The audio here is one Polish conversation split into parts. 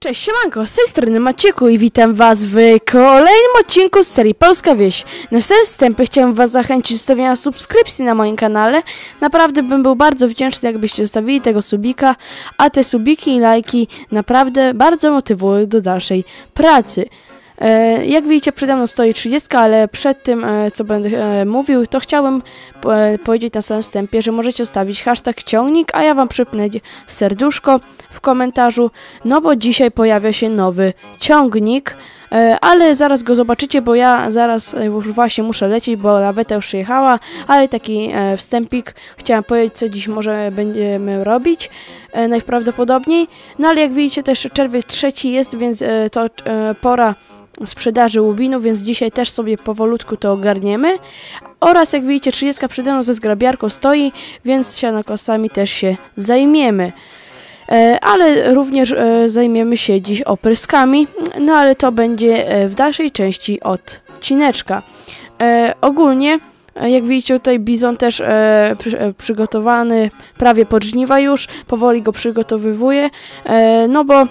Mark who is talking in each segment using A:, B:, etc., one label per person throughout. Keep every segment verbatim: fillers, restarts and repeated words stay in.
A: Cześć, siemanko, z tej strony Macieku i witam was w kolejnym odcinku z serii Polska Wieś. Na wstępie chciałem was zachęcić do zostawienia subskrypcji na moim kanale. Naprawdę bym był bardzo wdzięczny, jakbyście zostawili tego subika, a te subiki i lajki naprawdę bardzo motywują do dalszej pracy. E, jak widzicie, przede mną stoi trzydzieści, ale przed tym, e, co będę e, mówił, to chciałbym e, powiedzieć na samym wstępie, że możecie zostawić hashtag ciągnik, a ja wam przypnę serduszko w komentarzu, no bo dzisiaj pojawia się nowy ciągnik, e, ale zaraz go zobaczycie, bo ja zaraz e, już właśnie muszę lecieć, bo laweta już przyjechała, ale taki e, wstępik, chciałam powiedzieć, co dziś może będziemy robić, e, najprawdopodobniej, no ale jak widzicie, też czerwiec trzeci jest, więc e, to e, pora sprzedaży łubinów, więc dzisiaj też sobie powolutku to ogarniemy. Oraz jak widzicie, trzydzieści przede mną ze zgrabiarką stoi, więc sianokosami też się zajmiemy. E, ale również e, zajmiemy się dziś opryskami, no ale to będzie e, w dalszej części odcineczka. E, ogólnie, e, jak widzicie, tutaj bizon też e, przy, e, przygotowany, prawie pod żniwa już, powoli go przygotowywuję, e, no bo e,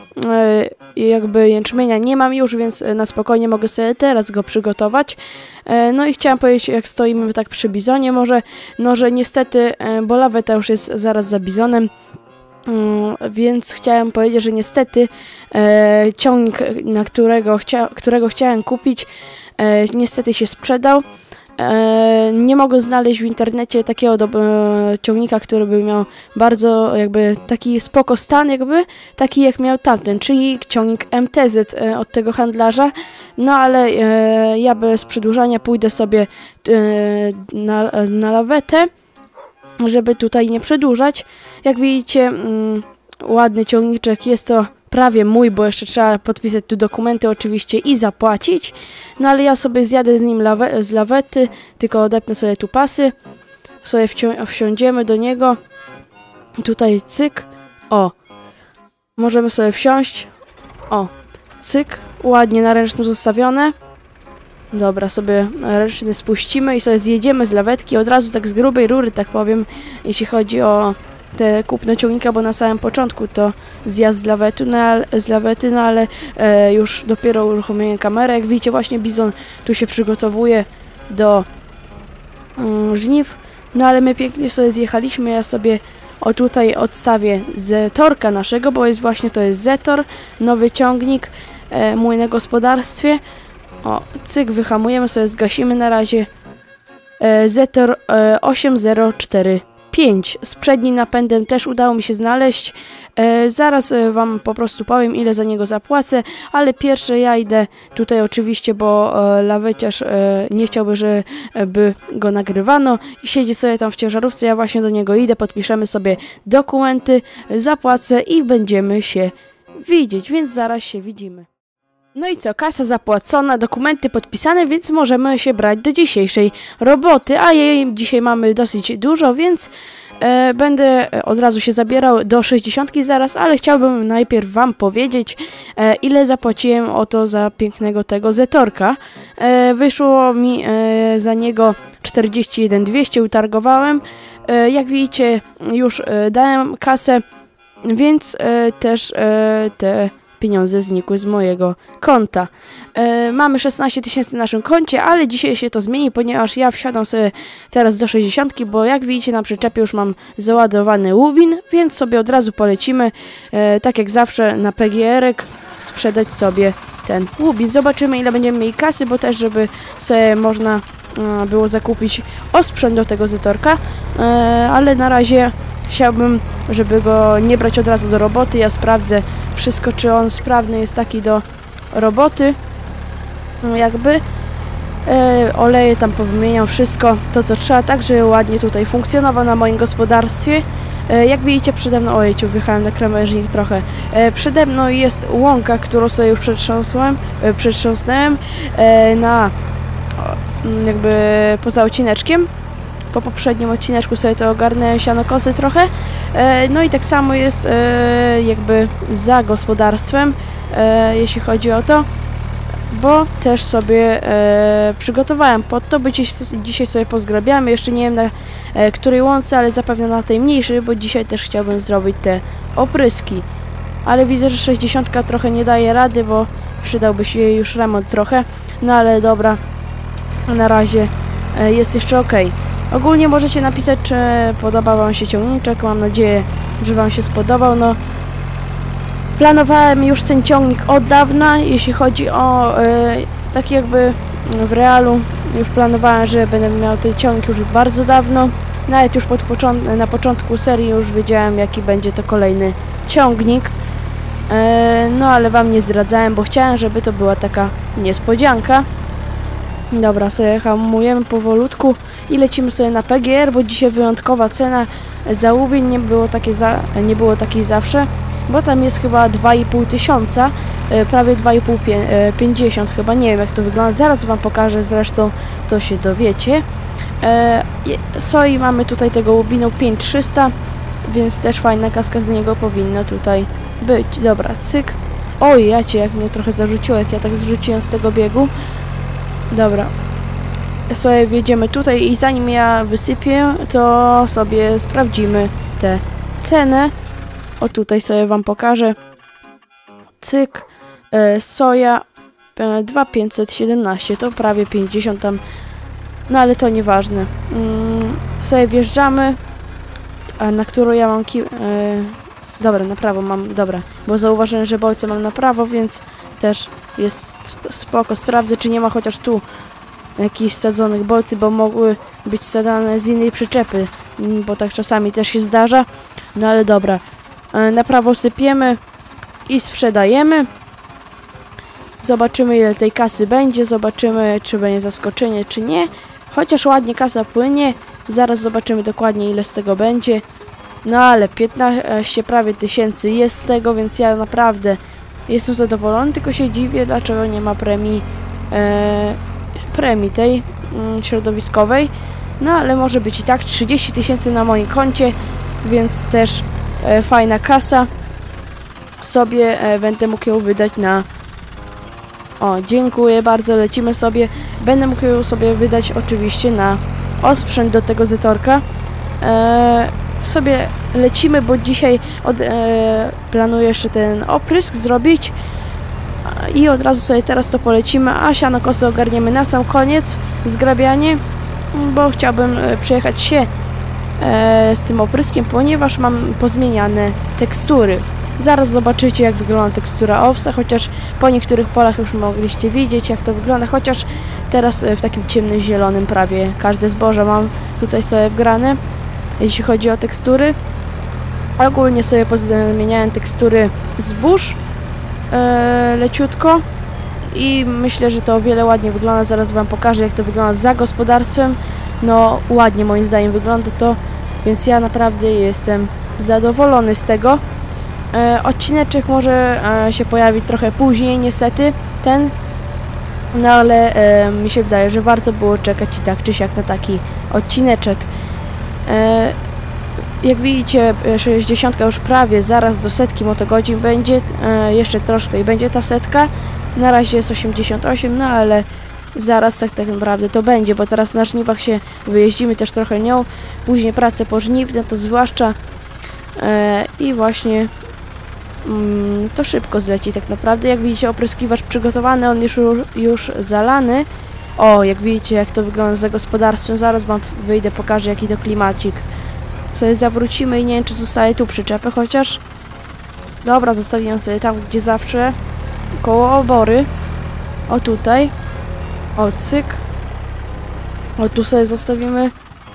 A: jakby jęczmienia nie mam już, więc na spokojnie mogę sobie teraz go przygotować. E, no i chciałam powiedzieć, jak stoimy tak przy bizonie, może, no że niestety, e, bo laweta już jest zaraz za bizonem, Mm, więc chciałem powiedzieć, że niestety e, ciągnik, na którego, chcia, którego chciałem kupić, e, niestety się sprzedał. E, nie mogę znaleźć w internecie takiego do, e, ciągnika, który by miał bardzo jakby taki spoko stan, jakby taki jak miał tamten, czyli ciągnik M T Z e, od tego handlarza. No ale e, ja bez przedłużania pójdę sobie e, na, na lawetę, żeby tutaj nie przedłużać. Jak widzicie, mm, ładny ciągniczek, jest to prawie mój, bo jeszcze trzeba podpisać tu dokumenty oczywiście i zapłacić. No ale ja sobie zjadę z nim lawe z lawety, tylko odepnę sobie tu pasy, sobie wsi wsiądziemy do niego. Tutaj cyk, o, możemy sobie wsiąść, o, cyk, ładnie na ręczną zostawione. Dobra, sobie ręczny spuścimy i sobie zjedziemy z lawetki, od razu tak z grubej rury, tak powiem, jeśli chodzi o te kupno ciągnika, bo na samym początku to zjazd z lawety, no, z lawety, no ale e, już dopiero uruchomiłem kamerę. Jak widzicie, właśnie bizon tu się przygotowuje do mm, żniw, no ale my pięknie sobie zjechaliśmy. Ja sobie o tutaj odstawię Zetorka naszego, bo jest właśnie to jest Zetor, nowy ciągnik e, mój na gospodarstwie. O, cyk, wyhamujemy sobie, zgasimy na razie. E, Zetor e, osiem zero cztery pięć. Z przednim napędem też udało mi się znaleźć. E, zaraz e, wam po prostu powiem, ile za niego zapłacę, ale pierwsze ja idę tutaj oczywiście, bo e, laweciarz e, nie chciałby, żeby go nagrywano i siedzi sobie tam w ciężarówce. Ja właśnie do niego idę, podpiszemy sobie dokumenty, zapłacę i będziemy się widzieć, więc zaraz się widzimy. No i co, kasa zapłacona, dokumenty podpisane, więc możemy się brać do dzisiejszej roboty, a jej dzisiaj mamy dosyć dużo, więc e, będę od razu się zabierał do sześćdziesiątki zaraz, ale chciałbym najpierw wam powiedzieć, e, ile zapłaciłem oto za pięknego tego Zetorka. E, wyszło mi e, za niego czterdzieści jeden dwieście, utargowałem. E, jak widzicie, już e, dałem kasę, więc e, też e, te pieniądze znikły z mojego konta. E, mamy szesnaście tysięcy na naszym koncie, ale dzisiaj się to zmieni, ponieważ ja wsiadam sobie teraz do sześćdziesiątki, bo jak widzicie, na przyczepie już mam załadowany łubin, więc sobie od razu polecimy, e, tak jak zawsze na P G R-ek sprzedać sobie ten łubin. Zobaczymy, ile będziemy mieli kasy, bo też, żeby sobie można e, było zakupić osprzęt do tego Zetorka, e, ale na razie chciałbym, żeby go nie brać od razu do roboty. Ja sprawdzę wszystko, czy on sprawny jest taki do roboty. No jakby e, oleje tam powymieniam, wszystko to, co trzeba, tak żeby ładnie tutaj funkcjonował na moim gospodarstwie. E, jak widzicie, przede mną, ojejciu, wjechałem na krawężnik trochę. E, przede mną jest łąka, którą sobie już przetrząsłem, e, przetrząsnąłem e, na o, jakby poza odcineczkiem. Po poprzednim odcineczku sobie to ogarnę sianokosy trochę. E, no i tak samo jest e, jakby za gospodarstwem, e, jeśli chodzi o to, bo też sobie e, przygotowałem pod to, by dziś, dzisiaj sobie pozgrabiamy. Jeszcze nie wiem na e, której łące, ale zapewne na tej mniejszej, bo dzisiaj też chciałbym zrobić te opryski. ale widzę, że sześćdziesiątka trochę nie daje rady, bo przydałby się jej już remont trochę. No ale dobra, na razie e, jest jeszcze ok. Ogólnie możecie napisać, czy podobał wam się ciągniczek. Mam nadzieję, że wam się spodobał. No, planowałem już ten ciągnik od dawna, jeśli chodzi o e, tak jakby w realu. Już planowałem, że będę miał ten ciągnik już bardzo dawno. Nawet już pod począ- na początku serii już wiedziałem, jaki będzie to kolejny ciągnik. E, no ale wam nie zdradzałem, bo chciałem, żeby to była taka niespodzianka. Dobra, sobie hamujemy powolutku i lecimy sobie na P G R, bo dzisiaj wyjątkowa cena za Łubin, nie było takie za, nie było takiej zawsze, bo tam jest chyba dwa i pół tysiąca, e, prawie dwa i pół pięćdziesiąt chyba, nie wiem jak to wygląda, zaraz wam pokażę, zresztą to się dowiecie. E, soi mamy tutaj tego Łubinu pięć tysięcy trzysta, więc też fajna kaska z niego powinna tutaj być. Dobra, cyk. Oj, jacie, jak mnie trochę zarzuciło, jak ja tak zrzuciłem z tego biegu. Dobra, sobie wjedziemy tutaj i zanim ja wysypię, to sobie sprawdzimy tę cenę. O, tutaj sobie wam pokażę. Cyk, e, soja e, dwa tysiące pięćset siedemnaście, to prawie pięćdziesiąt tam, no ale to nieważne. Mm, sobie wjeżdżamy, a na którą ja mam ki... E, dobra, na prawo mam, dobra, bo zauważyłem, że bolce mam na prawo, więc też jest spoko. Sprawdzę, czy nie ma chociaż tu jakichś sadzonych bolcy, bo mogły być sadzone z innej przyczepy, bo tak czasami też się zdarza. No ale dobra, na prawo sypiemy i sprzedajemy. Zobaczymy, ile tej kasy będzie, zobaczymy, czy będzie zaskoczenie, czy nie. Chociaż ładnie kasa płynie, zaraz zobaczymy dokładnie, ile z tego będzie. No ale piętnaście prawie tysięcy jest z tego, więc ja naprawdę jestem zadowolony, tylko się dziwię, dlaczego nie ma premii e, premii tej mm, środowiskowej. No ale może być i tak. trzydzieści tysięcy na moim koncie, więc też e, fajna kasa. Sobie e, będę mógł ją wydać na... O, dziękuję bardzo, lecimy sobie. Będę mógł ją sobie wydać oczywiście na osprzęt do tego Zetorka. E, sobie lecimy, bo dzisiaj od, e, planuję jeszcze ten oprysk zrobić i od razu sobie teraz to polecimy, a siano kosy ogarniemy na sam koniec, zgrabianie, bo chciałbym e, przejechać się e, z tym opryskiem, ponieważ mam pozmieniane tekstury. Zaraz zobaczycie, jak wygląda tekstura owsa, chociaż po niektórych polach już mogliście widzieć, jak to wygląda, chociaż teraz e, w takim ciemnym zielonym prawie każde zboże mam tutaj sobie wgrane. Jeśli chodzi o tekstury, ogólnie sobie pozmieniałem tekstury zbóż e, leciutko i myślę, że to o wiele ładnie wygląda. Zaraz wam pokażę, jak to wygląda za gospodarstwem. No ładnie moim zdaniem wygląda to, więc ja naprawdę jestem zadowolony z tego. E, odcineczek może e, się pojawić trochę później niestety ten, no ale e, mi się wydaje, że warto było czekać i tak czy siak na taki odcineczek. E, jak widzicie, sześćdziesiątka już prawie zaraz do setki motogodzin będzie, e, jeszcze troszkę i będzie ta setka. Na razie jest osiemdziesiąt osiem, no ale zaraz tak, tak naprawdę to będzie, bo teraz na żniwach się wyjeździmy też trochę nią, później prace pożniwne to zwłaszcza e, i właśnie mm, to szybko zleci tak naprawdę. Jak widzicie, opryskiwacz przygotowany, on już, już zalany. O, jak widzicie, jak to wygląda za gospodarstwem, zaraz wam wyjdę, pokażę, jaki to klimacik. Sobie zawrócimy i nie wiem, czy zostaje tu przyczepę, chociaż... Dobra, zostawiłem sobie tam, gdzie zawsze, koło obory. O, tutaj. O, cyk. O, tu sobie zostawimy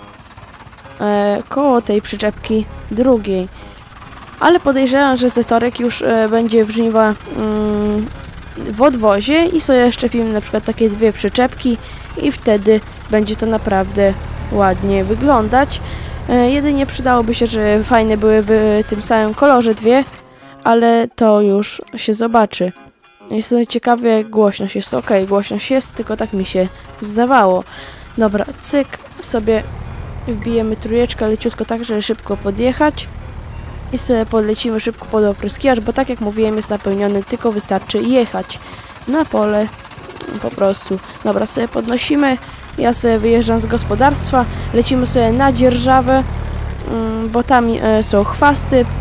A: e, koło tej przyczepki drugiej. Ale podejrzewam, że Zetorek już e, będzie w żniwa mm, w odwozie i sobie szczepimy na przykład takie dwie przyczepki i wtedy będzie to naprawdę ładnie wyglądać. E, jedynie przydałoby się, że fajne były w tym samym kolorze dwie, ale to już się zobaczy. Jestem ciekawy, jak głośność jest. Ok, głośność jest, tylko tak mi się zdawało. Dobra, cyk, sobie wbijemy trójeczkę leciutko tak, żeby szybko podjechać. I sobie podlecimy szybko pod opryskiwacz, bo tak jak mówiłem, jest napełniony, tylko wystarczy jechać na pole po prostu. Dobra, sobie podnosimy, ja sobie wyjeżdżam z gospodarstwa, lecimy sobie na dzierżawę, bo tam są chwasty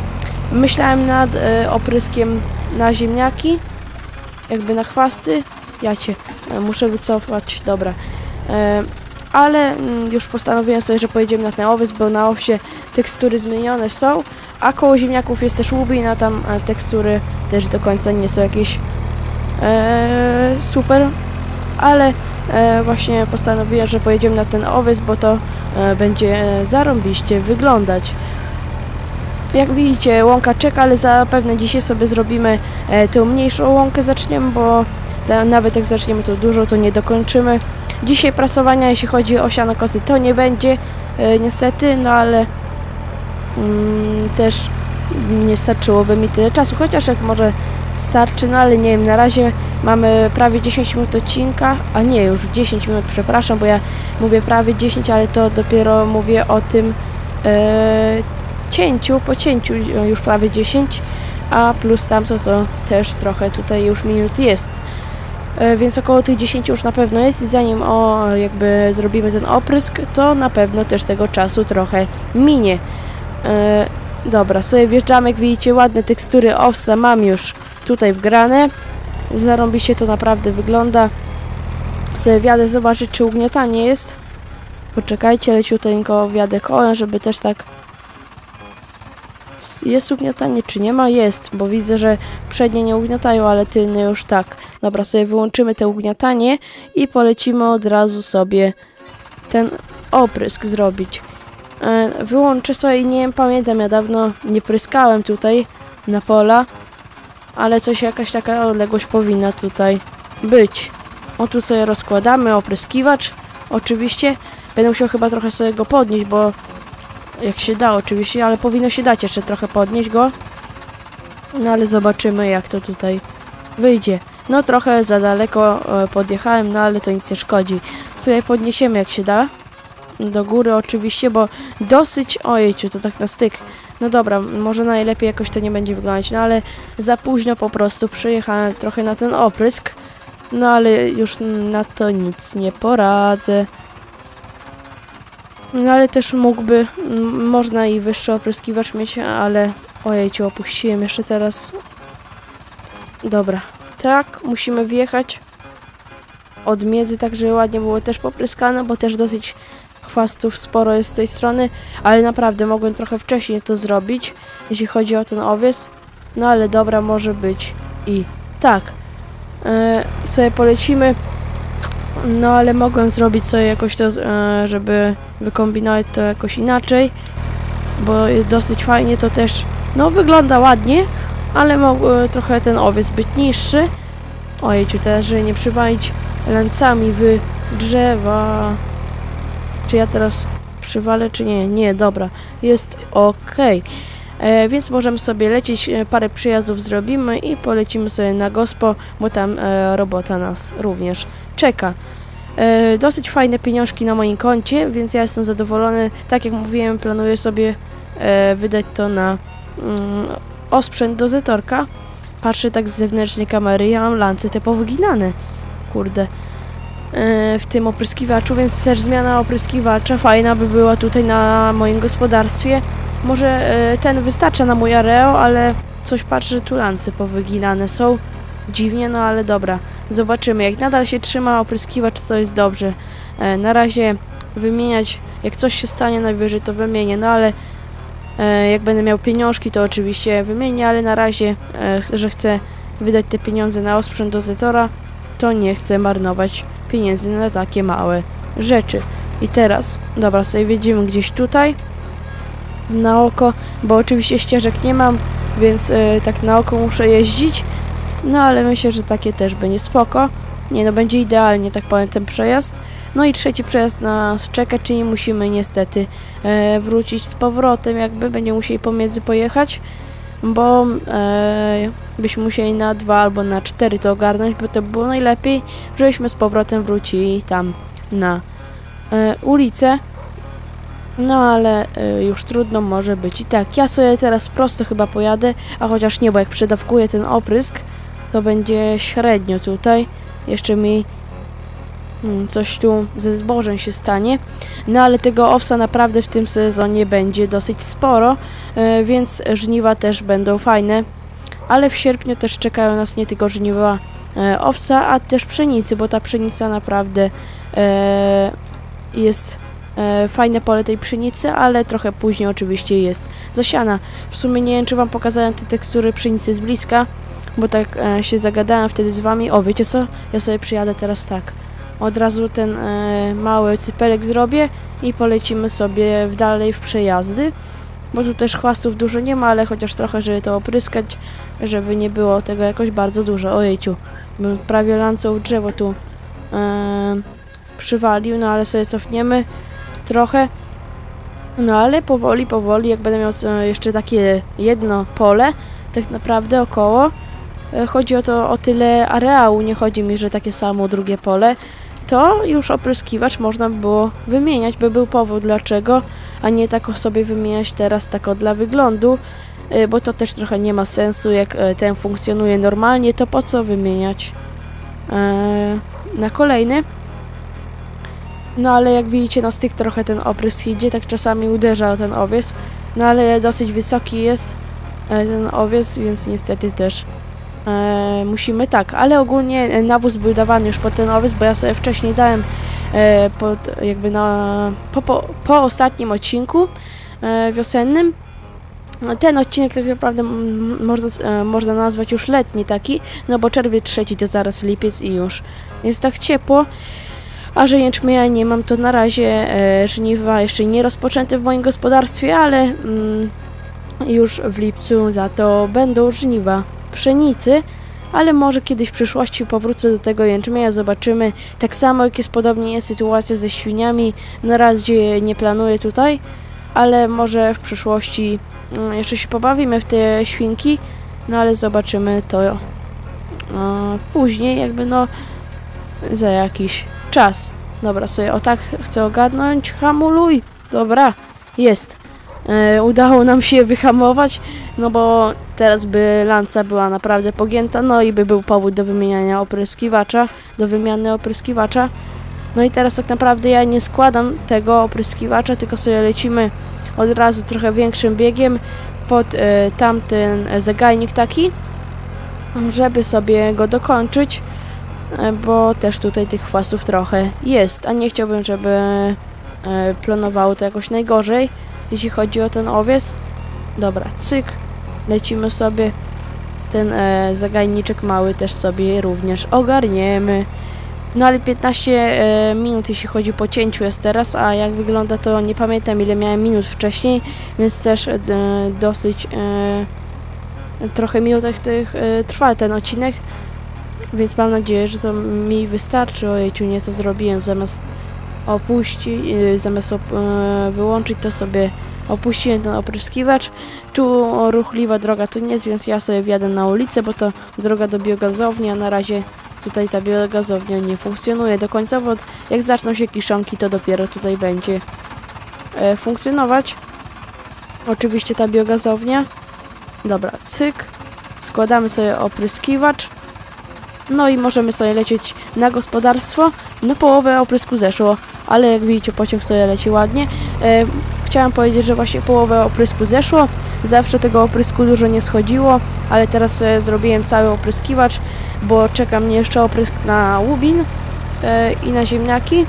A: Myślałem nad e, opryskiem na ziemniaki, jakby na chwasty. Ja cię e, muszę wycofać, dobra. E, ale mm, już postanowiłem sobie, że pojedziemy na ten owiec, bo na owsie tekstury zmienione są, a koło ziemniaków jest też łubin, a tam e, tekstury też do końca nie są jakieś e, super, ale e, właśnie postanowiłem, że pojedziemy na ten owiec, bo to e, będzie zarąbiście wyglądać. Jak widzicie, łąka czeka, ale zapewne dzisiaj sobie zrobimy e, tą mniejszą łąkę, zaczniemy, bo te, nawet jak zaczniemy to dużo, to nie dokończymy. Dzisiaj prasowania, jeśli chodzi o sianokosy, to nie będzie, e, niestety, no ale mm, też nie starczyłoby mi tyle czasu, chociaż jak może starczy, no ale nie wiem, na razie mamy prawie dziesięć minut odcinka, a nie, już dziesięć minut, przepraszam, bo ja mówię prawie dziesięć, ale to dopiero mówię o tym e, cięciu, po cięciu już prawie dziesięć, a plus tamto to też trochę tutaj już minut jest. E, więc około tych dziesięć już na pewno jest i zanim o jakby zrobimy ten oprysk, to na pewno też tego czasu trochę minie. E, dobra, sobie wjeżdżamy, jak widzicie, ładne tekstury owsa mam już tutaj wgrane. Zarąbiście to naprawdę wygląda. Sobie wjadę zobaczyć, czy ugniatanie jest. Poczekajcie, leciuteńko wjadę kołem, żeby też tak... Jest ugniatanie, czy nie ma? Jest, bo widzę, że przednie nie ugniatają, ale tylne już tak. Dobra, sobie wyłączymy te ugniatanie i polecimy od razu sobie ten oprysk zrobić. E, wyłączę sobie i nie pamiętam, ja dawno nie pryskałem tutaj na pola, ale coś, jakaś taka odległość powinna tutaj być. O, tu sobie rozkładamy opryskiwacz, oczywiście. Będę musiał chyba trochę sobie go podnieść, bo jak się da oczywiście, ale powinno się dać jeszcze trochę podnieść go. No ale zobaczymy, jak to tutaj wyjdzie. No trochę za daleko e, podjechałem, no ale to nic nie szkodzi. Sobie podniesiemy, jak się da. Do góry oczywiście, bo dosyć... Ojejciu, to tak na styk. No dobra, może najlepiej jakoś to nie będzie wyglądać, no ale za późno po prostu przyjechałem trochę na ten oprysk. No ale już na to nic nie poradzę. No ale też mógłby, można i wyższy opryskiwacz mieć, ale ojejciu, opuściłem jeszcze teraz. Dobra, tak, musimy wjechać od miedzy, tak żeby ładnie było też popryskane, bo też dosyć chwastów sporo jest z tej strony, ale naprawdę mogłem trochę wcześniej to zrobić, jeśli chodzi o ten owiec. No ale dobra, może być i tak. E, sobie polecimy. No ale mogłem zrobić sobie jakoś to, e, żeby wykombinować to jakoś inaczej, bo dosyć fajnie to też, no wygląda ładnie, ale mógł e, trochę ten owiec być niższy. Ojejciu, teraz żeby nie przywalić lancami w drzewa. Czy ja teraz przywalę, czy nie? Nie, dobra, jest ok. E, więc możemy sobie lecieć, e, parę przyjazdów zrobimy i polecimy sobie na gospo, bo tam e, robota nas również czeka. E, dosyć fajne pieniążki na moim koncie, więc ja jestem zadowolony. Tak jak mówiłem, planuję sobie e, wydać to na mm, osprzęt do Zetorka. Patrzę tak z zewnętrznej kamery, ja mam lance te powyginane. Kurde. E, w tym opryskiwaczu, więc też zmiana opryskiwacza fajna by była tutaj na moim gospodarstwie. Może e, ten wystarcza na mój areo, ale coś patrzę, że tu lance powyginane są. Dziwnie, no ale dobra. Zobaczymy, jak nadal się trzyma opryskiwacz, to jest dobrze. E, na razie wymieniać, jak coś się stanie najwyżej, to wymienię, no ale e, jak będę miał pieniążki, to oczywiście wymienię, ale na razie, e, że chcę wydać te pieniądze na osprzęt do Zetora, to nie chcę marnować pieniędzy na takie małe rzeczy. I teraz, dobra, sobie wjedziemy gdzieś tutaj na oko, bo oczywiście ścieżek nie mam, więc e, tak na oko muszę jeździć. No ale myślę, że takie też będzie spoko. Nie no, będzie idealnie, tak powiem, ten przejazd. No i trzeci przejazd nas czeka, czyli musimy niestety e, wrócić z powrotem, jakby będziemy musieli pomiędzy pojechać, bo e, byśmy musieli na dwa albo na cztery to ogarnąć, bo to było najlepiej, żebyśmy z powrotem wrócili tam na e, ulicę. No ale y, już trudno może być i tak. Ja sobie teraz prosto chyba pojadę, a chociaż nie, bo jak przedawkuję ten oprysk, to będzie średnio tutaj. Jeszcze mi hmm, coś tu ze zbożem się stanie. No ale tego owsa naprawdę w tym sezonie będzie dosyć sporo, e, więc żniwa też będą fajne. Ale w sierpniu też czekają nas nie tylko żniwa e, owsa, a też pszenicy, bo ta pszenica naprawdę e, jest e, fajne pole tej pszenicy, ale trochę później oczywiście jest zasiana. W sumie nie wiem, czy wam pokazałem te tekstury pszenicy z bliska, bo tak e, się zagadałem wtedy z wami. O, wiecie co? Ja sobie przyjadę teraz tak. Od razu ten e, mały cypelek zrobię i polecimy sobie w dalej w przejazdy. Bo tu też chwastów dużo nie ma, ale chociaż trochę, żeby to opryskać, żeby nie było tego jakoś bardzo dużo. Ojejciu, bym prawie lancą w drzewo tu e, przywalił, no ale sobie cofniemy trochę. No ale powoli, powoli, jak będę miał e, jeszcze takie jedno pole, tak naprawdę około, e, chodzi o to o tyle areału, nie chodzi mi, że takie samo drugie pole, to już opryskiwacz można by było wymieniać, by był powód dlaczego, a nie tak sobie wymieniać teraz tak dla wyglądu, bo to też trochę nie ma sensu, jak ten funkcjonuje normalnie, to po co wymieniać na kolejny. No ale jak widzicie, na styk trochę ten oprysk idzie, tak czasami uderza o ten owiec, no ale dosyć wysoki jest ten owiec, więc niestety też E, musimy tak, ale ogólnie nawóz był dawany już pod ten owiec, bo ja sobie wcześniej dałem e, pod, jakby na, po, po, po ostatnim odcinku e, wiosennym. Ten odcinek tak naprawdę można, e, można nazwać już letni taki, no bo czerwiec trzeci to zaraz lipiec i już jest tak ciepło. A że jęczmienia nie mam, to na razie e, żniwa jeszcze nie rozpoczęte w moim gospodarstwie, ale mm, już w lipcu za to będą żniwa pszenicy, ale może kiedyś w przyszłości powrócę do tego jęczmienia, zobaczymy. Tak samo jak jest podobnie jest sytuacja ze świniami, na razie nie planuję tutaj, ale może w przyszłości mm, jeszcze się pobawimy w te świnki, no ale zobaczymy to e, później, jakby no za jakiś czas. Dobra, sobie o tak chcę ogarnąć, hamuluj, dobra, jest. E, udało nam się wyhamować, no bo teraz by lanca była naprawdę pogięta, no i by był powód do wymieniania opryskiwacza, do wymiany opryskiwacza. No i teraz tak naprawdę ja nie składam tego opryskiwacza, tylko sobie lecimy od razu trochę większym biegiem pod e, tamten zagajnik taki, żeby sobie go dokończyć, e, bo też tutaj tych chwastów trochę jest, a nie chciałbym, żeby e, plonowało to jakoś najgorzej, jeśli chodzi o ten owiec. Dobra, cyk, lecimy sobie. Ten e, zagajniczek mały też sobie również ogarniemy. No ale piętnaście e, minut, jeśli chodzi po cięciu jest teraz, a jak wygląda to nie pamiętam ile miałem minut wcześniej, więc też e, dosyć e, trochę minut tych e, trwa ten odcinek, więc mam nadzieję, że to mi wystarczy. Ojejciu, nie to zrobiłem, zamiast opuścić, e, zamiast op, e, wyłączyć to sobie opuściłem ten opryskiwacz. Tu ruchliwa droga tu nie jest, więc ja sobie wjadę na ulicę, bo to droga do biogazowni, a na razie tutaj ta biogazownia nie funkcjonuje do końca, bo jak zaczną się kiszonki, to dopiero tutaj będzie e, funkcjonować. Oczywiście ta biogazownia. Dobra, cyk. Składamy sobie opryskiwacz. No i możemy sobie lecieć na gospodarstwo. No połowę oprysku zeszło, ale jak widzicie, pociąg sobie leci ładnie. E, chciałam powiedzieć, że właśnie połowę oprysku zeszło. Zawsze tego oprysku dużo nie schodziło, ale teraz sobie zrobiłem cały opryskiwacz, bo czeka mnie jeszcze oprysk na łubin e, i na ziemniaki.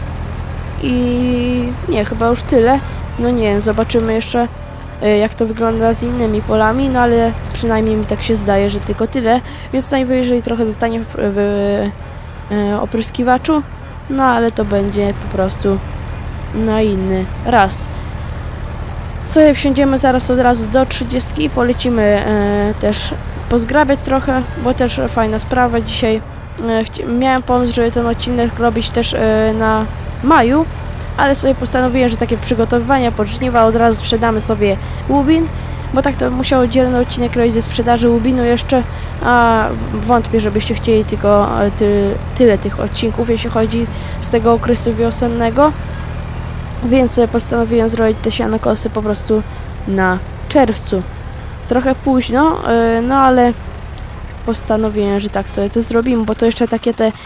A: I nie, chyba już tyle. No nie wiem, zobaczymy jeszcze e, jak to wygląda z innymi polami, no ale przynajmniej mi tak się zdaje, że tylko tyle. Więc najwyżej trochę zostanie w, w e, opryskiwaczu, no ale to będzie po prostu na inny raz. Sobie wsiądziemy zaraz od razu do trzydziestki i polecimy e, też pozgrabiać trochę, bo też fajna sprawa dzisiaj. E, miałem pomysł, żeby ten odcinek robić też e, na maju, ale sobie postanowiłem, że takie przygotowywania pod żniwa od razu sprzedamy sobie łubin, bo tak to musiał oddzielny odcinek robić ze sprzedaży łubinu jeszcze, a wątpię, żebyście chcieli tylko ty, tyle tych odcinków, jeśli chodzi z tego okresu wiosennego. Więc postanowiłem zrobić te sianokosy po prostu na czerwcu. Trochę późno, yy, no ale postanowiłem, że tak sobie to zrobimy, bo to jeszcze takie te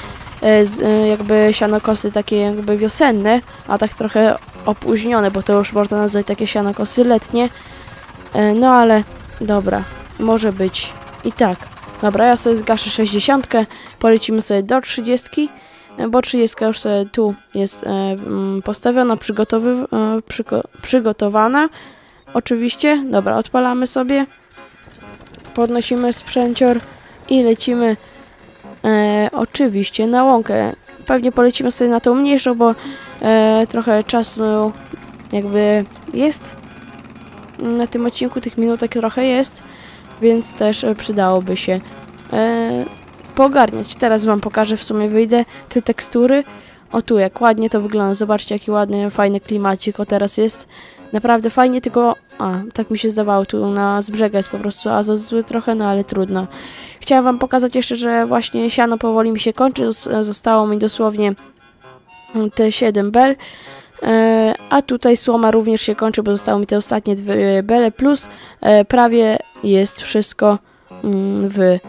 A: e, z, e, jakby sianokosy takie jakby wiosenne, a tak trochę opóźnione, bo to już można nazwać takie sianokosy letnie. E, no ale dobra, może być i tak. Dobra, ja sobie zgaszę sześćdziesiątkę, polecimy sobie do trzydziestki, bo trzydziestka już sobie tu jest e, postawiona, przygotowy, e, przygo przygotowana. Oczywiście, dobra, odpalamy sobie, podnosimy sprzęcior i lecimy e, oczywiście na łąkę. Pewnie polecimy sobie na tą mniejszą, bo e, trochę czasu jakby jest na tym odcinku, tych minutek trochę jest, więc też e, przydałoby się e, poogarniać. Teraz wam pokażę, w sumie wyjdę te tekstury. O tu, jak ładnie to wygląda, zobaczcie jaki ładny, fajny klimacik, o teraz jest naprawdę fajnie, tylko, a, tak mi się zdawało, tu na z brzega jest po prostu azot zły trochę, no ale trudno. Chciałam wam pokazać jeszcze, że właśnie siano powoli mi się kończy, zostało mi dosłownie te siedem bel, e, a tutaj słoma również się kończy, bo zostało mi te ostatnie dwie bele, plus e, prawie jest wszystko mm, w y,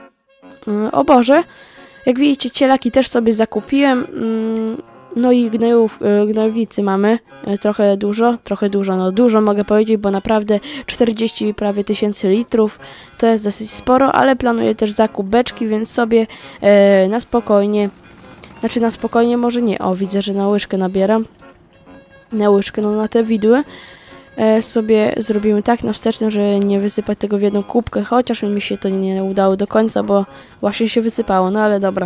A: oborze. Jak widzicie, cielaki też sobie zakupiłem, mm, no i gnojów, gnojowicy mamy e, trochę dużo, trochę dużo, no dużo mogę powiedzieć, bo naprawdę czterdzieści prawie tysięcy litrów, to jest dosyć sporo, ale planuję też zakup beczki, więc sobie e, na spokojnie, znaczy na spokojnie może nie, o widzę, że na łyżkę nabieram, na łyżkę, no na te widły e, sobie zrobimy tak na wsteczne, że nie wysypać tego w jedną kubkę, chociaż mi się to nie udało do końca, bo właśnie się wysypało, no ale dobra.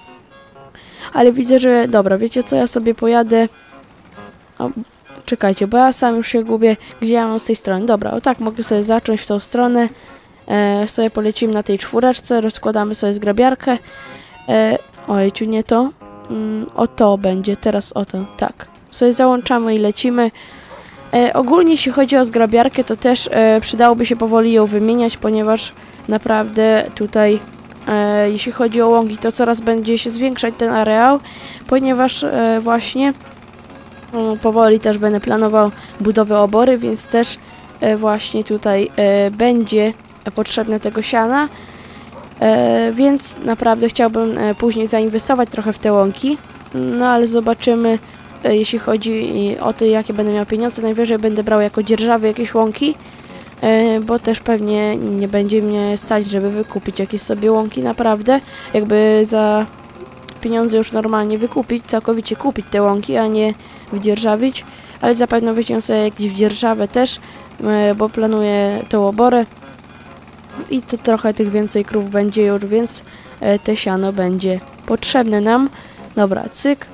A: Ale widzę, że dobra, wiecie co, ja sobie pojadę, o, czekajcie, bo ja sam już się gubię, gdzie ja mam z tej strony. Dobra, o tak, mogę sobie zacząć w tą stronę, e, sobie polecimy na tej czwóreczce, rozkładamy sobie zgrabiarkę, e, ojciu, nie to, mm, o to będzie, teraz o to, tak, sobie załączamy i lecimy. E, ogólnie jeśli chodzi o zgrabiarkę, to też e, przydałoby się powoli ją wymieniać, ponieważ naprawdę tutaj E, jeśli chodzi o łąki, to coraz będzie się zwiększać ten areał, ponieważ e, właśnie e, powoli też będę planował budowę obory, więc też e, właśnie tutaj e, będzie potrzebne tego siana, e, więc naprawdę chciałbym e, później zainwestować trochę w te łąki, no ale zobaczymy, e, jeśli chodzi o to, jakie będę miał pieniądze, najwyżej będę brał jako dzierżawy jakieś łąki, bo też pewnie nie będzie mnie stać, żeby wykupić jakieś sobie łąki, naprawdę, jakby za pieniądze już normalnie wykupić, całkowicie kupić te łąki, a nie wdzierżawić, ale zapewne weźmiemy sobie jakieś wdzierżawę też, bo planuję tą oborę i to trochę tych więcej krów będzie już, więc te siano będzie potrzebne nam. Dobra, cyk.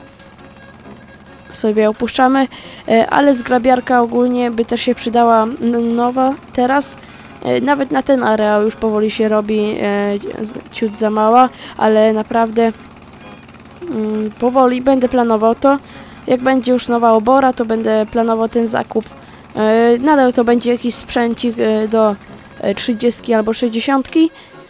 A: Sobie opuszczamy, ale zgrabiarka ogólnie by też się przydała nowa teraz. Nawet na ten areał już powoli się robi ciut za mała, ale naprawdę powoli będę planował to. Jak będzie już nowa obora, to będę planował ten zakup. Nadal to będzie jakiś sprzęcik do trzydziestki albo sześćdziesiątki,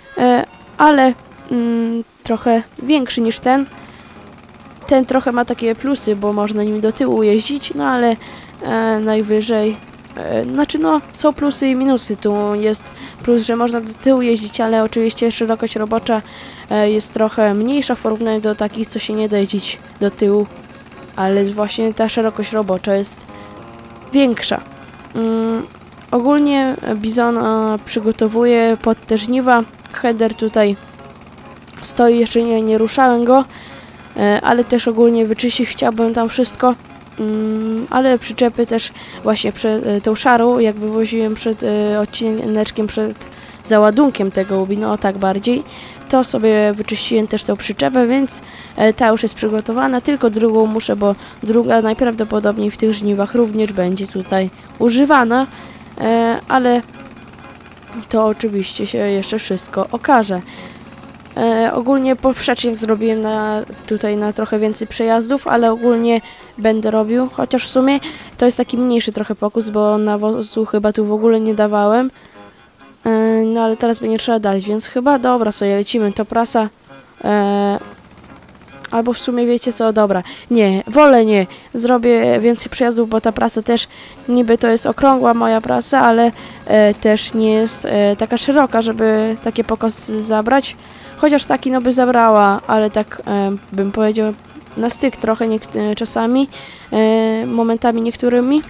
A: ale trochę większy niż ten. Ten trochę ma takie plusy, bo można nim do tyłu jeździć, no ale e, najwyżej, e, znaczy no są plusy i minusy. Tu jest plus, że można do tyłu jeździć, ale oczywiście szerokość robocza e, jest trochę mniejsza w porównaniu do takich, co się nie da jeździć do tyłu, ale właśnie ta szerokość robocza jest większa. Mm, ogólnie Bizon e, przygotowuje pod te żniwa, header tutaj stoi, jeszcze nie, nie ruszałem go, ale też ogólnie wyczyścić chciałbym tam wszystko, ale przyczepy też właśnie przed tą szarą, jak wywoziłem przed odcineczkiem, przed załadunkiem tego łubi, no tak bardziej, to sobie wyczyściłem też tą przyczepę, więc ta już jest przygotowana, tylko drugą muszę, bo druga najprawdopodobniej w tych żniwach również będzie tutaj używana, ale to oczywiście się jeszcze wszystko okaże. E, ogólnie poprzecznik zrobiłem na, tutaj na trochę więcej przejazdów, ale ogólnie będę robił, chociaż w sumie to jest taki mniejszy trochę pokus, bo nawozu chyba tu w ogóle nie dawałem, e, no ale teraz będzie trzeba dać, więc chyba dobra, sobie lecimy, to prasa, e, albo w sumie wiecie co, dobra, nie, wolę nie, zrobię więcej przejazdów, bo ta prasa też niby to jest okrągła moja prasa, ale e, też nie jest e, taka szeroka, żeby takie pokosy zabrać. Chociaż taki no by zabrała, ale tak e, bym powiedział na styk trochę e, czasami, e, momentami niektórymi.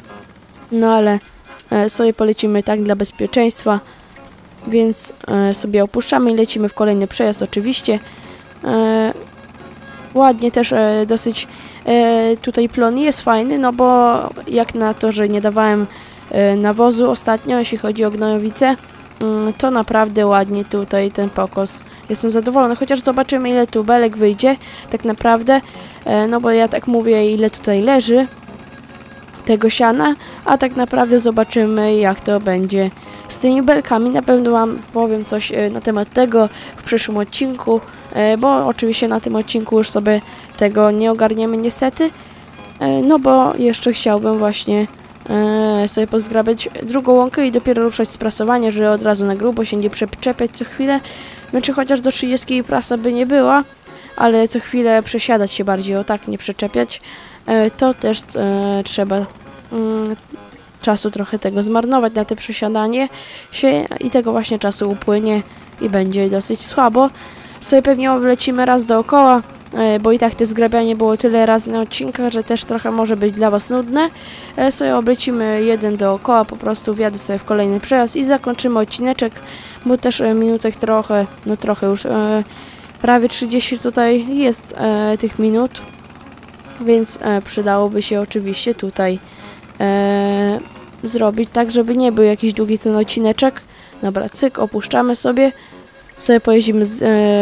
A: No ale e, sobie polecimy tak dla bezpieczeństwa, więc e, sobie opuszczamy i lecimy w kolejny przejazd oczywiście. E, ładnie też e, dosyć e, tutaj plon jest fajny, no bo jak na to, że nie dawałem e, nawozu ostatnio, jeśli chodzi o gnojowice, to naprawdę ładnie tutaj ten pokos. Jestem zadowolony, chociaż zobaczymy ile tu belek wyjdzie tak naprawdę, no bo ja tak mówię ile tutaj leży tego siana, a tak naprawdę zobaczymy jak to będzie z tymi belkami. Na pewno wam powiem coś na temat tego w przyszłym odcinku, bo oczywiście na tym odcinku już sobie tego nie ogarniemy niestety, no bo jeszcze chciałbym właśnie Eee, sobie pozgrabiać drugą łąkę i dopiero ruszać z prasowania, że od razu na grubo się nie przeczepiać co chwilę. Znaczy chociaż do trzydziestki prasa by nie była, ale co chwilę przesiadać się bardziej, o tak, nie przeczepiać. Eee, to też e, trzeba mm, czasu trochę tego zmarnować na te przesiadanie się i tego właśnie czasu upłynie i będzie dosyć słabo. Sobie pewnie wlecimy raz dookoła, bo i tak te zgrabianie było tyle razy na odcinkach, że też trochę może być dla was nudne. Sobie oblecimy jeden dookoła, po prostu wjadę sobie w kolejny przejazd i zakończymy odcineczek, bo też minutek trochę, no trochę już, e, prawie trzydzieści tutaj jest e, tych minut, więc e, przydałoby się oczywiście tutaj e, zrobić tak, żeby nie był jakiś długi ten odcineczek. Dobra, cyk, opuszczamy sobie. Sobie pojeździmy z, e,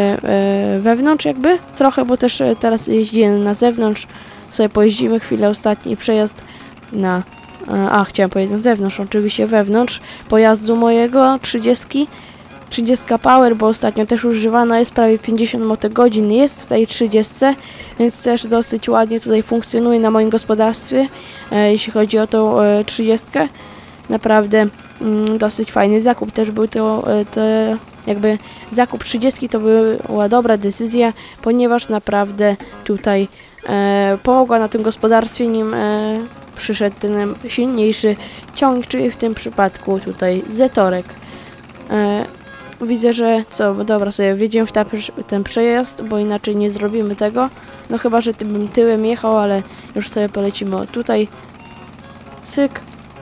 A: e, wewnątrz jakby, trochę, bo też e, teraz jeździmy na zewnątrz, sobie pojeździmy chwilę, ostatni przejazd na, e, a chciałem powiedzieć na zewnątrz, oczywiście wewnątrz pojazdu mojego, trzydzieści, trzydzieści power, bo ostatnio też używana jest, prawie pięćdziesiąt motogodzin jest w tej trzydzieści, więc też dosyć ładnie tutaj funkcjonuje na moim gospodarstwie, e, jeśli chodzi o tą e, trzydzieści, naprawdę mm, dosyć fajny zakup też był to, e, te, jakby zakup trzydzieści to była dobra decyzja, ponieważ naprawdę tutaj e, pomogła na tym gospodarstwie, nim e, przyszedł ten silniejszy ciągnik, czyli w tym przypadku tutaj Zetorek. E, widzę, że co, dobra, sobie wjedziemy w ta, ten przejazd, bo inaczej nie zrobimy tego. No chyba, że bym tyłem jechał, ale już sobie polecimy o tutaj. Cyk.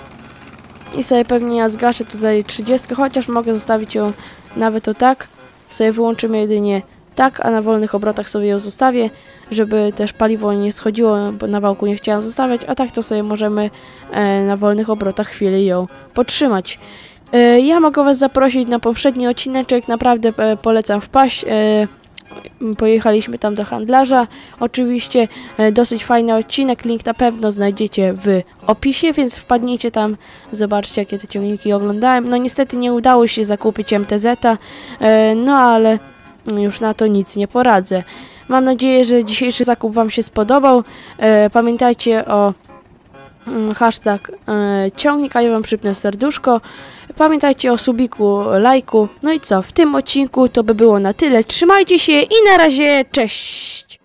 A: I sobie pewnie ja zgaszę tutaj trzydzieści, chociaż mogę zostawić ją nawet o tak. Sobie wyłączymy jedynie tak, a na wolnych obrotach sobie ją zostawię, żeby też paliwo nie schodziło, bo na wałku nie chciałam zostawiać, a tak to sobie możemy e, na wolnych obrotach chwilę ją podtrzymać. E, ja mogę was zaprosić na poprzedni odcineczek, naprawdę e, polecam wpaść. E, Pojechaliśmy tam do handlarza, oczywiście e, dosyć fajny odcinek, link na pewno znajdziecie w opisie, więc wpadnijcie tam, zobaczcie jakie te ciągniki oglądałem. No niestety nie udało się zakupić M T Z-a, e, no ale już na to nic nie poradzę. Mam nadzieję, że dzisiejszy zakup wam się spodobał, e, pamiętajcie o mm, hashtag e, ciągnik, a ja wam przypnę serduszko. Pamiętajcie o subiku, lajku. No i co? W tym odcinku to by było na tyle. Trzymajcie się i na razie, cześć!